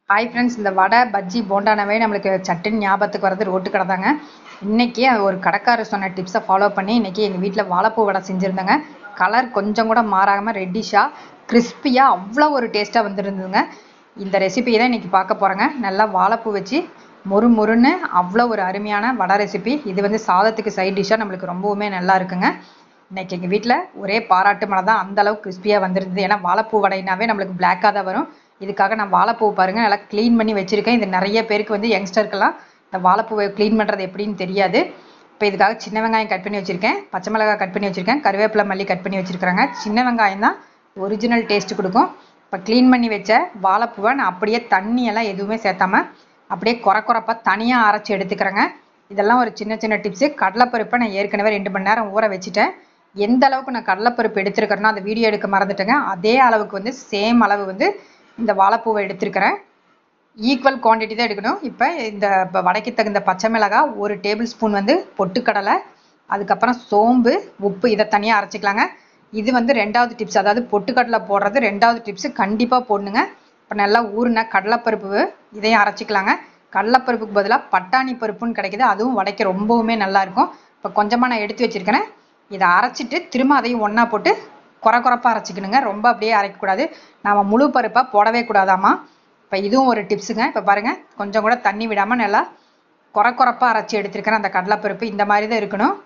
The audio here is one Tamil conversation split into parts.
ஹாய் ஃப்ரெண்ட்ஸ், இந்த வடை பஜ்ஜி போண்டானவே நம்மளுக்கு சட்டுன்னு ஞாபகத்துக்கு வரது ரோட்டு கடை தாங்க. இன்றைக்கி ஒரு கடைக்காரர் சொன்ன டிப்ஸை ஃபாலோ பண்ணி இன்றைக்கி எங்கள் வீட்டில் வாழைப்பூ வடை செஞ்சுருந்தேங்க. கலர் கொஞ்சம் கூட மாறாமல் ரெட்டிஷாக கிறிஸ்பியாக அவ்வளோ ஒரு டேஸ்ட்டாக வந்துருந்துங்க. இந்த ரெசிபியை தான் இன்றைக்கி பார்க்க போகிறேங்க. நல்லா வாழைப்பூ வச்சு மொறு மொறுன்னு அவ்வளோ ஒரு அருமையான வடை ரெசிபி. இது சாதத்துக்கு சைட் டிஷ்ஷாக நம்மளுக்கு ரொம்பவுமே நல்லா இருக்குங்க. இன்றைக்கி எங்கள் வீட்டில் ஒரே பாராட்டு மழை தான், அந்தளவுக்கு கிறிஸ்பியாக வந்துருந்தது. ஏன்னா வாழைப்பூ வடைனாவே நம்மளுக்கு பிளாக்காக தான் வரும். இதுக்காக நான் வாழைப்பூ பாருங்கள் நல்லா க்ளீன் பண்ணி வச்சுருக்கேன். இது நிறைய பேருக்கு யங்ஸ்டருக்கெல்லாம் இந்த வாழைப்பூவை க்ளீன் பண்ணுறது எப்படின்னு தெரியாது. இப்போ இதுக்காக சின்ன வெங்காயம் கட் பண்ணி வச்சுருக்கேன், பச்சை மிளகாய் கட் பண்ணி வச்சுருக்கேன், கருவேப்பிலை மல்லி கட் பண்ணி வச்சுருக்காங்க. சின்ன வெங்காயம் தான் ஒரிஜினல் டேஸ்ட்டு கொடுக்கும். இப்போ க்ளீன் பண்ணி வச்ச வாழைப்பூவை நான் அப்படியே தண்ணியெல்லாம் எதுவுமே சேர்த்தாம அப்படியே குறப்பாக தனியாக அரைச்சி எடுத்துக்கிறேங்க. இதெல்லாம் ஒரு சின்ன சின்ன டிப்ஸு. கடலைப்பருப்பை நான் ஏற்கனவே 2 மணி நேரம் ஊற வச்சுட்டேன். எந்த அளவுக்கு நான் கடலைப்பருப்பு எடுத்துருக்கிறேன்னா அந்த வீடியோ எடுக்க மறந்துட்டேங்க. அதே அளவுக்கு சேம் அளவு இந்த வாழைப்பூவை எடுத்துருக்கிறேன். ஈக்குவல் குவான்டிட்டி தான் எடுக்கணும். இப்போ இந்த வடைக்கு தகுந்த பச்சை மிளகாய், 1 டேபிள் ஸ்பூன் பொட்டுக்கடலை, அதுக்கப்புறம் சோம்பு, உப்பு, இதை தனியாக அரைச்சிக்கலாங்க. இது 2வது டிப்ஸ். அதாவது பொட்டுக்கடலை போடுறது 2வது டிப்ஸு கண்டிப்பாக போடணுங்க. இப்போ நல்லா ஊறின கடலைப்பருப்பு இதையும் அரைச்சிக்கலாங்க. கடலைப்பருப்புக்கு பதிலாக பட்டாணி பருப்புன்னு கிடைக்கிது, அதுவும் வடைக்கு ரொம்பவுமே நல்லாயிருக்கும். இப்போ கொஞ்சமாக நான் எடுத்து வச்சுருக்கிறேன். இதை அரைச்சிட்டு திரும்ப அதையும் ஒன்றா போட்டு குறப்பாக அரைச்சிக்கணுங்க. ரொம்ப அப்படியே அரைக்கக்கூடாது. நாம் முழு பருப்பாக போடவே கூடாதாமா. இப்போ இதுவும் ஒரு டிப்ஸுங்க. இப்போ பாருங்கள், கொஞ்சம் கூட தண்ணி விடாமல் நல்லா குறப்பாக அரைச்சி எடுத்துருக்கிறேன். அந்த கடலைப்பருப்பு இந்த மாதிரி தான் இருக்கணும்.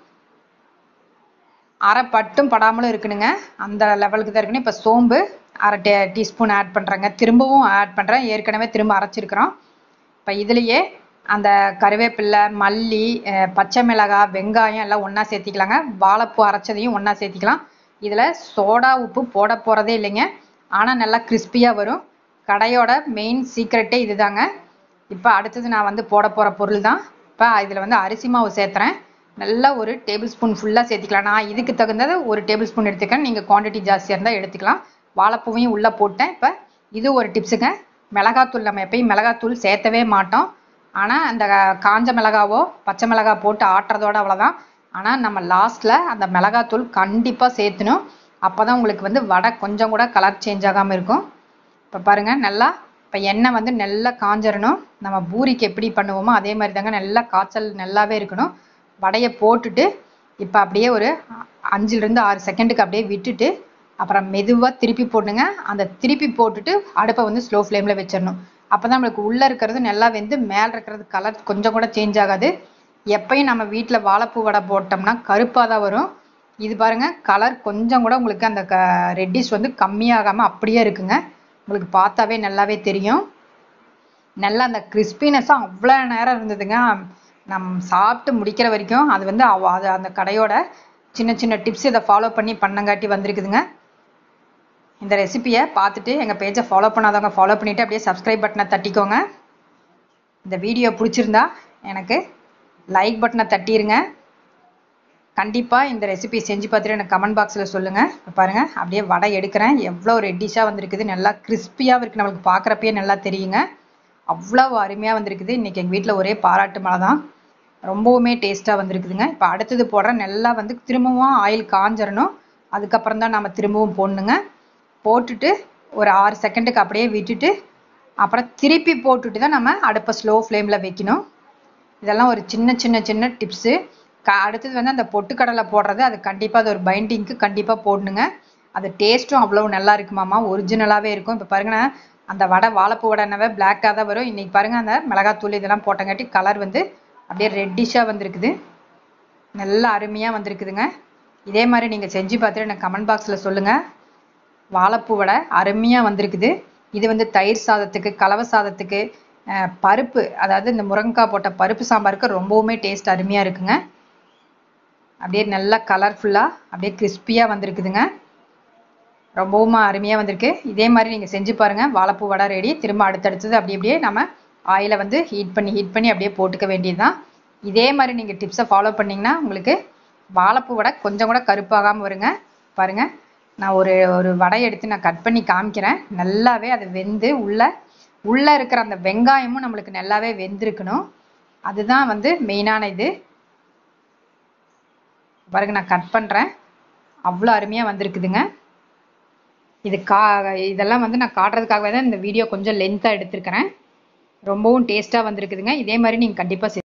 அரை பட்டும் படாமலும் இருக்கணுங்க, அந்த லெவலுக்கு தான் இருக்கணும். இப்போ சோம்பு அரை டீஸ்பூன் ஆட் பண்ணுறேங்க. திரும்பவும் ஆட் பண்ணுறேன், ஏற்கனவே திரும்ப அரைச்சிருக்கிறோம். இப்போ இதுலேயே அந்த கருவேப்பில்லை, மல்லி, பச்சை மிளகாய், வெங்காயம் எல்லாம் ஒன்றா சேர்த்திக்கலாங்க. வாழைப்பூ அரைச்சதையும் ஒன்றா சேர்த்திக்கலாம். இதில் சோடா உப்பு போட போகிறதே இல்லைங்க, ஆனால் நல்லா கிறிஸ்பியாக வரும். கடையோட மெயின் சீக்ரெட்டே இது தாங்க. இப்போ அடுத்தது நான் போட போகிற பொருள் தான். இப்போ இதில் அரிசி மாவு சேர்த்துறேன். நல்லா 1 டேபிள் ஸ்பூன் ஃபுல்லாக சேர்த்திக்கலாம். நான் இதுக்கு தகுந்தது 1 டேபிள் ஸ்பூன் எடுத்துக்கிறேன். நீங்கள் குவான்டிட்டி ஜாஸ்தியாக இருந்தால் எடுத்துக்கலாம். வாழைப்பூவையும் உள்ளே போட்டேன். இப்போ இது ஒரு டிப்ஸுங்க. மிளகாத்தூள் நம்ம எப்பயும் மிளகாத்தூள் சேர்த்தவே மாட்டோம். ஆனால் அந்த காஞ்ச மிளகாவோ பச்சை மிளகாய் போட்டு ஆட்டுறதோட அவ்வளோதான். ஆனால் நம்ம லாஸ்ட்டில் அந்த மிளகாத்தூள் கண்டிப்பாக சேர்த்துணும். அப்போ தான் உங்களுக்கு வடை கொஞ்சம் கூட கலர் சேஞ்ச் ஆகாமல் இருக்கும். இப்போ பாருங்கள், நல்லா இப்போ எண்ணெய் நல்லா காஞ்சிடணும். நம்ம பூரிக்கு எப்படி பண்ணுவோமோ அதே மாதிரி தாங்க, நல்லா காய்ச்சல் நல்லாவே இருக்கணும். வடையை போட்டுட்டு இப்போ அப்படியே ஒரு 5லேருந்து 6 செகண்டுக்கு அப்படியே விட்டுட்டு அப்புறம் மெதுவாக திருப்பி போட்டுங்க. அந்த திருப்பி போட்டுட்டு அடுப்பை ஸ்லோ ஃப்ளேமில் வச்சிடணும். அப்போ தான் நம்மளுக்கு உள்ளே இருக்கிறது நல்லா மேலே இருக்கிறது கலர் கொஞ்சம் கூட சேஞ்ச் ஆகாது. எப்பயும் நம்ம வீட்டில் வாழைப்பூ வடை போட்டோம்னா கருப்பாக தான் வரும். இது பாருங்கள், கலர் கொஞ்சம் கூட உங்களுக்கு அந்த ரெட்டிஷ் கம்மியாகாமல் அப்படியே இருக்குங்க. உங்களுக்கு பார்த்தாவே நல்லாவே தெரியும். நல்லா அந்த கிறிஸ்பினஸாக அவ்வளோ நேரம் இருந்ததுங்க. நம்ம சாப்பிட்டு முடிக்கிற வரைக்கும் அது அது அந்த கடையோட சின்ன சின்ன டிப்ஸ் இதை ஃபாலோ பண்ணி பண்ணங்காட்டி வந்திருக்குதுங்க. இந்த ரெசிபியை பார்த்துட்டு எங்கள் பேஜை ஃபாலோ பண்ணாதவங்க ஃபாலோ பண்ணிவிட்டு அப்படியே சப்ஸ்கிரைப் பட்டனை தட்டிக்கோங்க. இந்த வீடியோ பிடிச்சிருந்தா எனக்கு லைக் பட்டனை தட்டிடுங்க. கண்டிப்பாக இந்த ரெசிபி செஞ்சு பார்த்துட்டு எனக்கு கமெண்ட் பாக்ஸில் சொல்லுங்கள். பாருங்கள், அப்படியே வடை எடுக்கிறேன். எவ்வளோ ரெட்டிஷாக வந்திருக்குது, நல்லா கிறிஸ்பியாக இருக்குது. நம்மளுக்கு பார்க்குறப்பயே நல்லா தெரியுங்க. அவ்வளோ அருமையாக வந்திருக்குது. இன்றைக்கி எங்கள் வீட்டில் ஒரே பாராட்டு மழை தான். ரொம்பவுமே டேஸ்ட்டாக வந்திருக்குதுங்க. இப்போ அடுத்தது போடுறேன். நல்லா திரும்பவும் ஆயில் காஞ்சிடணும். அதுக்கப்புறம் தான் நம்ம திரும்பவும் போடணுங்க. போட்டுட்டு ஒரு 6 செகண்டுக்கு அப்படியே விட்டுட்டு அப்புறம் திருப்பி போட்டுட்டு தான் நம்ம அடுப்பை ஸ்லோ ஃப்ளேமில் வைக்கணும். இதெல்லாம் ஒரு சின்ன சின்ன சின்ன டிப்ஸு. அடுத்தது அந்த பொட்டுக்கடலை போடுறது, அது கண்டிப்பாக அது ஒரு பைண்டிங்க்கு கண்டிப்பாக போடணுங்க. அது டேஸ்ட்டும் அவ்வளோ நல்லா இருக்குமாம்மா, ஒரிஜினலாகவே இருக்கும். இப்போ பாருங்கன்னா, அந்த வடை வாழைப்பூ வடைனாவே பிளாக்காக தான் வரும். இன்றைக்கி பாருங்கள், அந்த மிளகாத்தூள் இதெல்லாம் போட்டங்காட்டி கலர் அப்படியே ரெட்டிஷாக வந்திருக்குது. நல்லா அருமையாக வந்திருக்குதுங்க. இதே மாதிரி நீங்கள் செஞ்சு பார்த்துட்டு எனக்கு கமெண்ட் பாக்ஸில் சொல்லுங்கள். வாழைப்பூ வடை அருமையாக வந்திருக்குது. இது தயிர் சாதத்துக்கு, கலவை சாதத்துக்கு, பருப்பு, அதாவது இந்த முருங்கைக்காய் போட்ட பருப்பு சாம்பாருக்கு ரொம்பவுமே டேஸ்ட் அருமையாக இருக்குங்க. அப்படியே நல்லா கலர்ஃபுல்லாக அப்படியே கிறிஸ்பியாக வந்திருக்குதுங்க. ரொம்பவும் அருமையாக வந்திருக்கு. இதே மாதிரி நீங்கள் செஞ்சு பாருங்கள். வாழைப்பூ வடை ரெடி. திரும்ப அடுத்தடுத்தது அப்படியே நம்ம ஆயிலை ஹீட் பண்ணி அப்படியே போட்டுக்க வேண்டியது தான். இதே மாதிரி நீங்கள் டிப்ஸை ஃபாலோ பண்ணிங்கன்னா உங்களுக்கு வாழைப்பூ வடை கொஞ்சம் கூட கருப்பாகாமல் வருங்க. பாருங்கள், நான் ஒரு வடையை எடுத்து நான் கட் பண்ணி காமிக்கிறேன். நல்லாவே அது வெந்து உள்ளே இருக்கிற அந்த வெங்காயமும் நம்மளுக்கு நல்லாவே வெந்திருக்கணும். அதுதான் மெயினான இது. பாருங்க, நான் கட் பண்ணுறேன். அவ்வளோ அருமையாக வந்திருக்குதுங்க. இதெல்லாம் நான் காட்டுறதுக்காகவே தான் இந்த வீடியோ கொஞ்சம் லென்த்தாக எடுத்திருக்கிறேன். ரொம்பவும் டேஸ்ட்டாக வந்திருக்குதுங்க. இதே மாதிரி நீங்கள் கண்டிப்பாக